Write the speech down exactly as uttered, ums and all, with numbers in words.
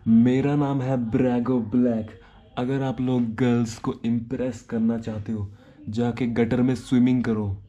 मेरा नाम है ब्रैगो ब्लैक। अगर आप लोग गर्ल्स को इम्प्रेस करना चाहते हो, जाके गटर में स्विमिंग करो।